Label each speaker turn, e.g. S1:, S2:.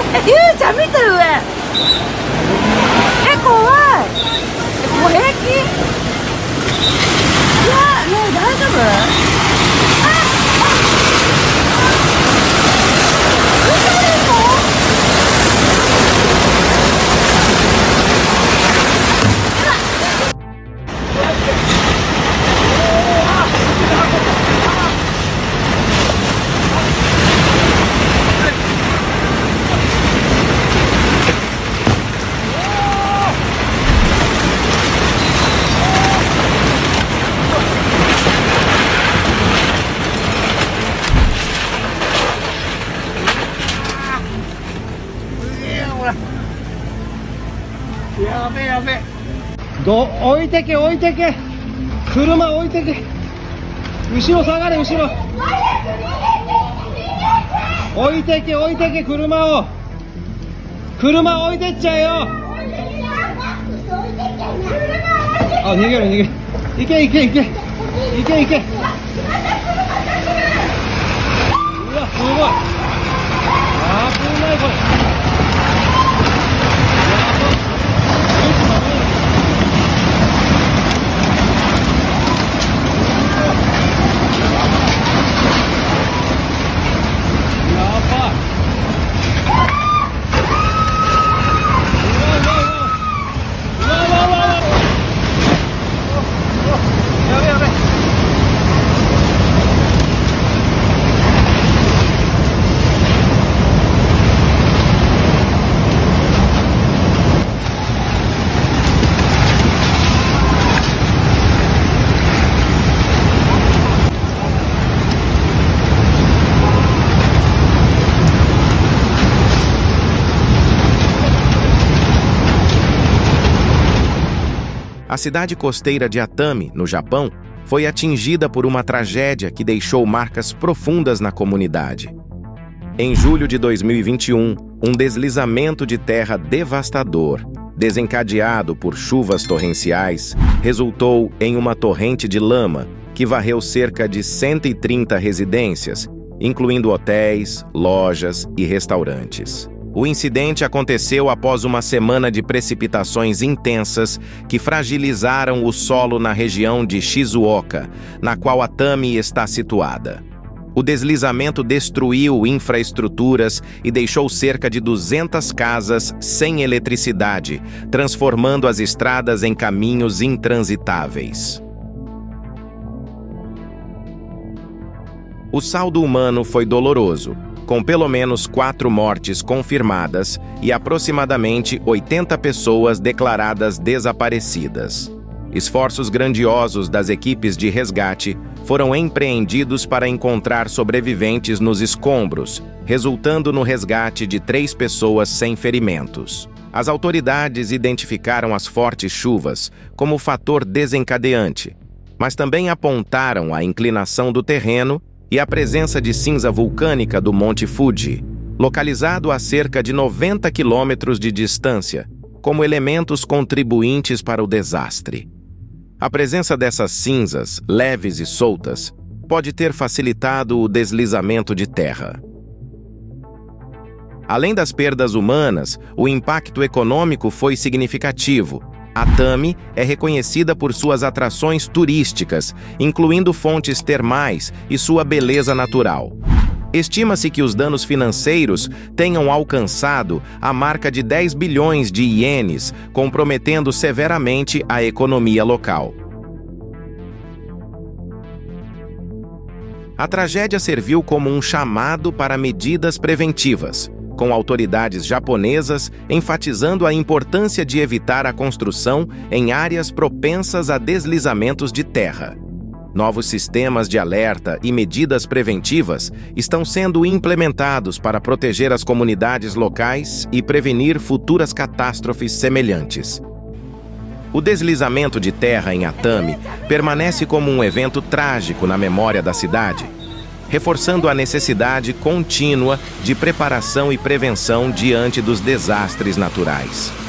S1: ゆうちゃん見て上。怖い。もう平気？いや、ねえ、大丈夫？嘘でしょ？
S2: やべえやべえ。置いてけ置いてけ。車置いてけ。後ろ下がれ後ろ。置いてけ置いてけ車を。車置いてっちゃえよ。あ、逃げる逃げる。行け行け行け。行け行け。うわすごい。危ないこれ。
S3: A cidade costeira de Atami, no Japão, foi atingida por uma tragédia que deixou marcas profundas na comunidade. Em julho de 2021, um deslizamento de terra devastador, desencadeado por chuvas torrenciais, resultou em uma torrente de lama que varreu cerca de 130 residências, incluindo hotéis, lojas e restaurantes. O incidente aconteceu após uma semana de precipitações intensas que fragilizaram o solo na região de Shizuoka, na qual Atami está situada. O deslizamento destruiu infraestruturas e deixou cerca de 200 casas sem eletricidade, transformando as estradas em caminhos intransitáveis. O saldo humano foi doloroso, com pelo menos 4 mortes confirmadas e aproximadamente 80 pessoas declaradas desaparecidas. Esforços grandiosos das equipes de resgate foram empreendidos para encontrar sobreviventes nos escombros, resultando no resgate de 3 pessoas sem ferimentos. As autoridades identificaram as fortes chuvas como fator desencadeante, mas também apontaram a inclinação do terreno e a presença de cinza vulcânica do Monte Fuji, localizado a cerca de 90 quilômetros de distância, como elementos contribuintes para o desastre. A presença dessas cinzas, leves e soltas, pode ter facilitado o deslizamento de terra. Além das perdas humanas, o impacto econômico foi significativo. Atami é reconhecida por suas atrações turísticas, incluindo fontes termais e sua beleza natural. Estima-se que os danos financeiros tenham alcançado a marca de 10 bilhões de ienes, comprometendo severamente a economia local. A tragédia serviu como um chamado para medidas preventivas, com autoridades japonesas enfatizando a importância de evitar a construção em áreas propensas a deslizamentos de terra. Novos sistemas de alerta e medidas preventivas estão sendo implementados para proteger as comunidades locais e prevenir futuras catástrofes semelhantes. O deslizamento de terra em Atami permanece como um evento trágico na memória da cidade, reforçando a necessidade contínua de preparação e prevenção diante dos desastres naturais.